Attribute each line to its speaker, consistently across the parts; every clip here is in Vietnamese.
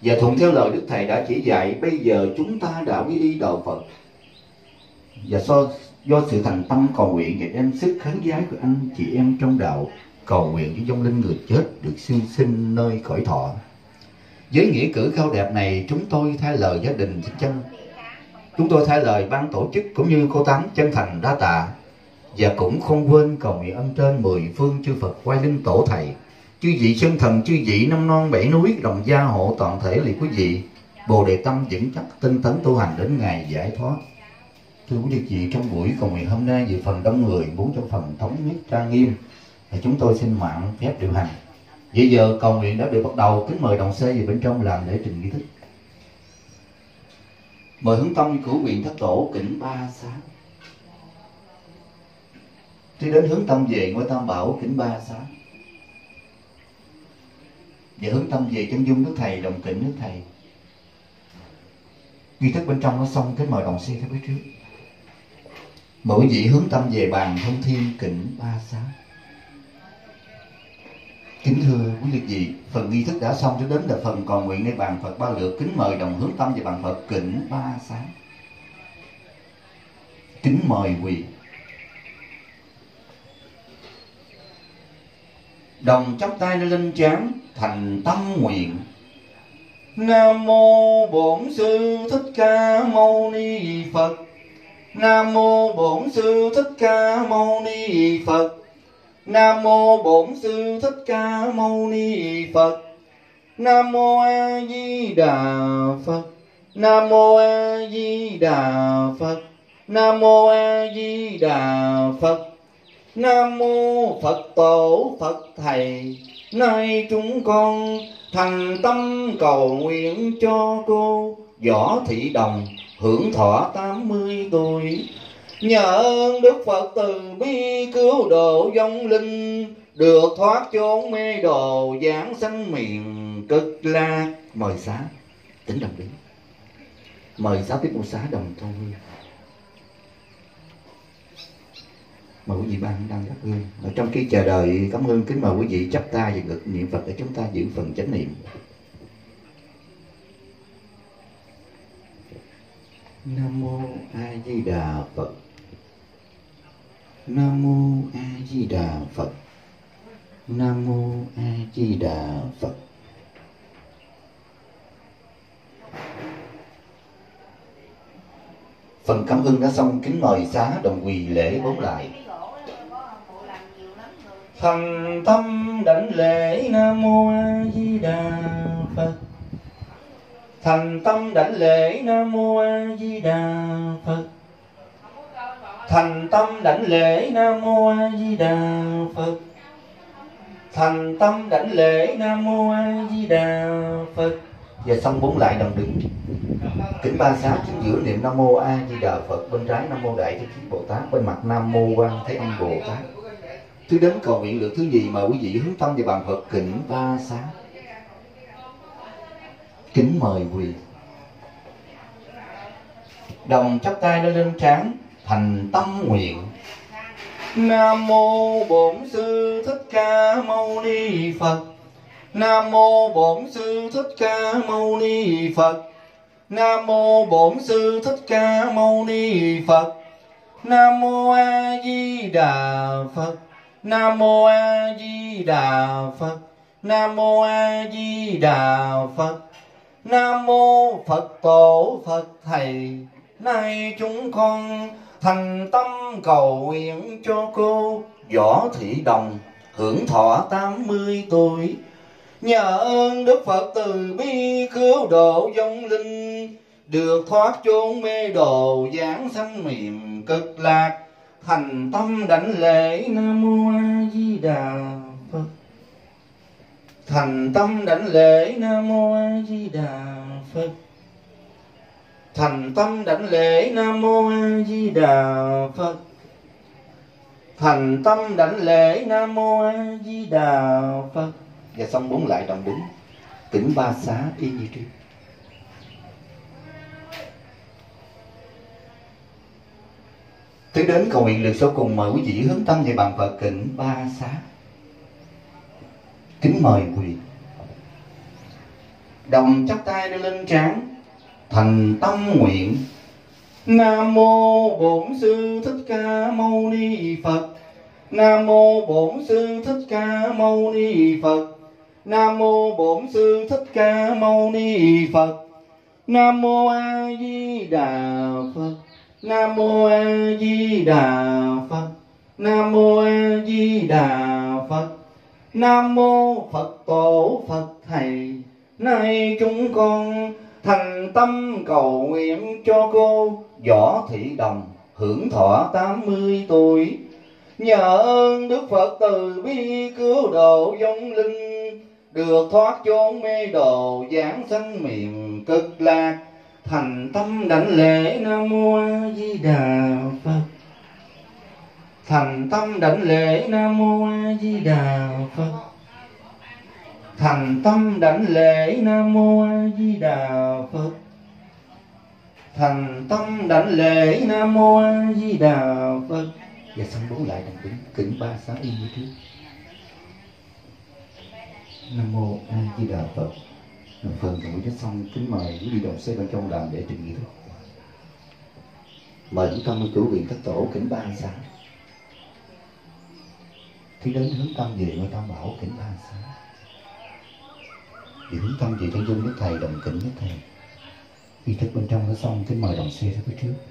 Speaker 1: Và thuận theo lời Đức Thầy đã chỉ dạy, bây giờ chúng ta đã quy đi đạo Phật. Và do sự thành tâm cầu nguyện và đem sức khấn vái của anh chị em trong đạo, cầu nguyện cho vong linh người chết được siêu sinh nơi cõi thọ. Với nghĩa cử cao đẹp này, chúng tôi thay lời gia đình chúng tôi thay lời ban tổ chức cũng như cô Tám chân thành đa tạ. Và cũng không quên cầu nguyện ân trên 10 phương chư Phật quay linh tổ thầy, chư vị sơn thần, chư vị năm non bảy núi đồng gia hộ toàn thể liệt quý vị bồ đề tâm vững chắc tinh tấn tu hành đến ngày giải thoát. Thưa quý vị, trong buổi cầu nguyện hôm nay về phần đông người muốn cho phần thống nhất trang nghiêm thì chúng tôi xin mạng phép điều hành. Bây giờ cầu nguyện đã được bắt đầu, kính mời đồng xe về bên trong làm lễ trình nghi thức. Mời hướng tâm cửu nguyện thất tổ kính ba xá. Khi đến hướng tâm về ngôi Tam Bảo kính ba xá. Và hướng tâm về chân dung Đức Thầy đồng kính Đức Thầy. Nghi thức bên trong nó xong, kính mời đồng xe theo phía trước. Mời quý vị hướng tâm về bàn thông thiên kính ba xá. Kính thưa quý vị, phần nghi thức đã xong, cho đến là phần cầu nguyện nơi bàn Phật ba lượt. Kính mời đồng hướng tâm về bàn Phật kính ba xá. Kính mời quỳ. Đồng chắp tay lên trán thành tâm nguyện. Nam mô Bổn Sư Thích Ca Mâu Ni Phật. Nam mô Bổn Sư Thích Ca Mâu Ni Phật. Nam mô Bổn Sư Thích Ca Mâu Ni Phật. Nam mô A Di Đà Phật. Nam mô A Di Đà Phật. Nam mô A Di Đà Phật. Nam mô Phật Tổ Phật Thầy. Nay chúng con thành tâm cầu nguyện cho cô Võ Thị Đồng hưởng thọ 80 tuổi. Nhờ ơn Đức Phật từ bi cứu độ vong linh, được thoát chốn mê đồ giảng sanh miền Cực Lạc. Mời xá tỉnh đồng đứng. Mời xá tiếp một xá đồng thâu hương. Mời quý vị ban đăng thắp hương. Ở trong khi chờ đợi cảm hương, kính mời quý vị chắp tay và ngực niệm Phật để chúng ta giữ phần chánh niệm. Nam mô A Di Đà Phật. Nam mô A Di Đà Phật. Nam mô A Di Đà Phật. Phần cảm hương đã xong, kính mời xá đồng quỳ lễ bốn lại. Thành tâm đảnh lễ Nam mô A Di Đà Phật. Thành tâm đảnh lễ Nam mô A Di Đà Phật. Thành tâm đảnh lễ Nam mô A Di Đà Phật. Thành tâm đảnh lễ Nam mô A Di Đà Phật. Và xong bốn lại đồng đứng. Kính ba xá chính giữa niệm Nam mô A Di Đà Phật, bên trái Nam mô Đại Thế Chí Bồ Tát, bên mặt Nam mô Quan Thế Âm Bồ Tát. Thứ đến cầu nguyện lượt thứ gì mời quý vị hướng tâm về bàn Phật kính ba xá. Kính mời quỳ. Đồng chắp tay lên trán thành tâm nguyện. Nam mô Bổn Sư Thích Ca Mâu Ni Phật. Nam mô Bổn Sư Thích Ca Mâu Ni Phật. Nam mô Bổn Sư Thích Ca Mâu Ni Phật. Nam mô A Di Đà Phật. Nam mô A Di Đà Phật. Nam mô A Di Đà Phật. Nam mô Phật Tổ Phật Thầy. Nay chúng con thành tâm cầu nguyện cho cô Võ Thị Đồng hưởng thọ 80 tuổi. Nhờ ơn Đức Phật từ bi cứu độ vong linh, được thoát chốn mê đồ giảng sanh miền Cực Lạc. Thành tâm đảnh lễ Nam mô A Di Đà Phật. Thành tâm đảnh lễ Nam mô A Di Đà Phật. Thành tâm đảnh lễ Nam mô A Di Đà Phật. Thành tâm đảnh lễ Nam mô A Di Đà Phật. Và xong bốn lại đồng đứng. Kính ba xá y như trước. Tiếp đến cầu nguyện lượt sau cùng, mời quý vị hướng tâm về bàn Phật kính ba xá. Kính mời quý vị. đồng chắp tay đưa lên trán, thành tâm nguyện. Nam mô Bổn Sư Thích Ca Mâu Ni Phật. Nam mô Bổn Sư Thích Ca Mâu Ni Phật. Nam mô Bổn Sư Thích Ca Mâu Ni Phật. Nam mô A Di Đà Phật. Nam mô A Di Đà Phật. Nam mô A Di Đà Phật. Nam mô Phật Tổ Phật Thầy. Nay chúng con thành tâm cầu nguyện cho cô Võ Thị Đồng hưởng thọ 80 tuổi. Nhờ ơn Đức Phật từ bi cứu độ vong linh, được thoát chốn mê đồ giảng sanh miền Cực Lạc. Thành tâm đảnh lễ Nam mô A Di Đà Phật. Thành tâm đảnh lễ Nam mô A Di Đà Phật. Thành tâm đảnh lễ Nam mô A Di Đà Phật. Thành tâm đảnh lễ Nam mô A Di Đà Phật. Và xong bố lại đảnh kính kính 3 sáng y như trước. Nam mô A Di Đà Phật. Phần thượng đã xong, kính mời quý vị đồng xe bên trong đàn để trình nghị thôi. Mời chúng ta cửu viện thất tổ kính 3 sáng. Khi đến hướng tâm về ngôi Tam Bảo kính 3 sáng. Vì hướng tâm về chân dung nhất thầy đồng kính nhất thầy. Khi thức bên trong đã xong, kính mời đồng xe ra phía trước.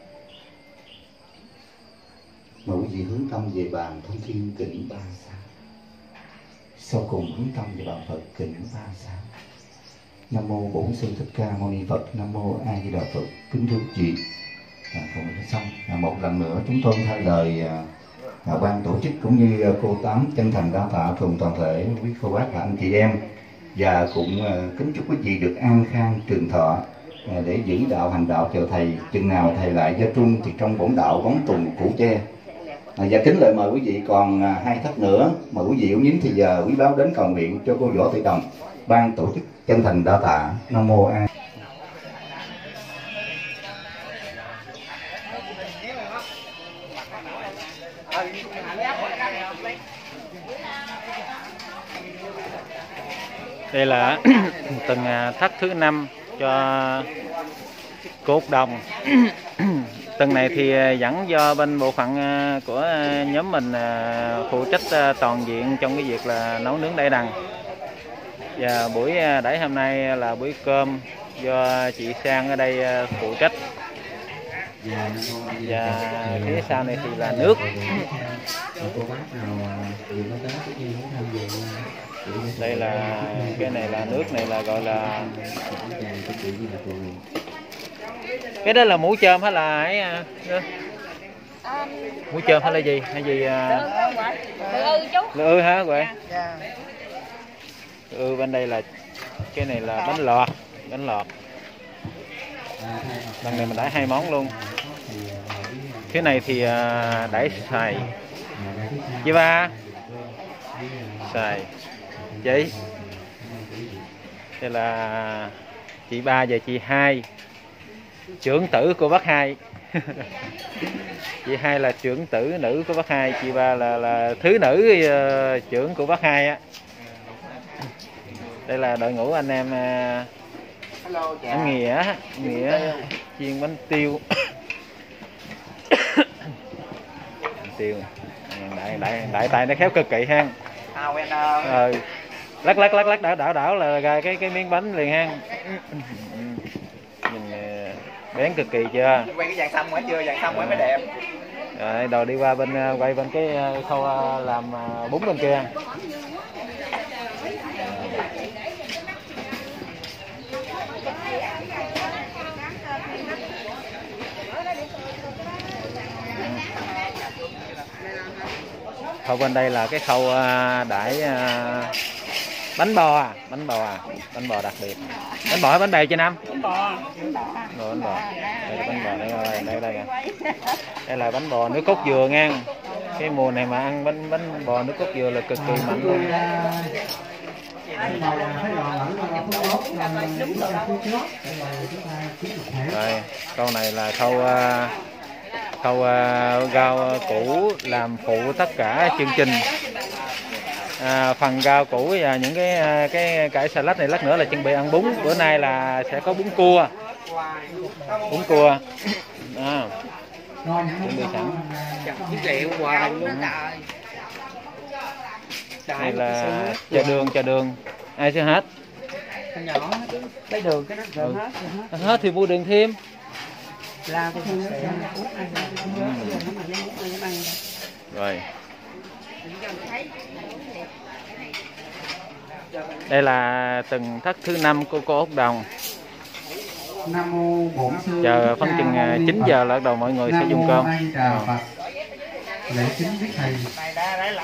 Speaker 1: Mời quý vị hướng tâm về bàn thông thiên kính 3 sáng. Sau cùng hướng tâm về bàn Phật kính 3 sáng. Nam mô Bổn Sư Thích Ca Mâu Ni Phật. Nam mô A Di Đà Phật. Kính thưa quý vị, phần đã xong. Một lần nữa chúng tôi thay lời ban tổ chức cũng như cô Tám chân thành đa tạ cùng toàn thể quý cô bác và anh chị em, và cũng kính chúc quý vị được an khang trường thọ để giữ đạo hành đạo chờ thầy. Chừng nào thầy lại gia trung thì trong bổn đạo bóng tùng củ tre. Và kính lời mời quý vị còn 2 thất nữa. Mời quý vị uống nhín thì giờ quý báo đến cầu nguyện cho cô Võ Thị Đồng. Ban tổ chức chân thành đa tạ. Nam mô A.
Speaker 2: Đây là từng thất thứ 5 cho cột đồng. Từng này thì vẫn do bên bộ phận của nhóm mình phụ trách toàn diện trong cái việc là nấu nướng đãi đằng. Và buổi đãi hôm nay là buổi cơm do chị Sang ở đây phụ trách. Và phía sau này thì là nước. Đây là cái này là nước này là gọi là cái đó là mũ chôm hay là ấy mũ chôm hay là gì lư hả vậy? Bên đây là cái này là bánh lọt lần này mình đãi 2 món luôn. Cái này thì đãi xài chị Ba, xài chị, đây là chị Ba và chị Hai, trưởng tử của bác Hai. Chị Hai là trưởng tử nữ của bác Hai, chị Ba là thứ nữ trưởng của bác Hai á. Đây là đội ngũ anh em anh Nghĩa chiên bánh tiêu. Tiêu đại tài nó khéo cực kỳ ha. Lắc đảo là ra cái miếng bánh liền ha. Nhìn bén cực kỳ chưa?
Speaker 3: Quay cái vàng xăm quá chưa? Vàng xăm quá mới đẹp.
Speaker 2: Rồi đồ đi qua bên quay bên cái khâu làm bún bên kia. Khâu bên đây là cái khâu đãi bánh bò đặc biệt. Bánh bò hay bánh bèo chị Năm? Bánh bò. Rồi, bánh bò. Đây là bánh bò đây. Đây là bánh bò nước cốt dừa nha. Cái mùa này mà ăn bánh bò nước cốt dừa là cực kỳ mạnh luôn. Rồi, câu này là khâu rau củ làm phụ tất cả chương trình. phần rau củ và những cái cải salad này lát nữa là chuẩn bị ăn bún. Bữa nay là sẽ có bún cua. Bún cua. Chuẩn bị sẵn. Đây là chợ đường. Ai sẽ hết?
Speaker 4: Con nhỏ lấy đường cái nó hết.
Speaker 2: Hết thì mua đường thêm.
Speaker 4: Lao cái thêm
Speaker 2: Rồi. Đây là tuần thất thứ 5 của cô Út Đồng.
Speaker 1: Nam mô Bổn Sư
Speaker 2: Chờ khoảng chừng 9 giờ là bắt đầu mọi người sẽ dùng cơm.
Speaker 1: Lễ chính Đức Thầy.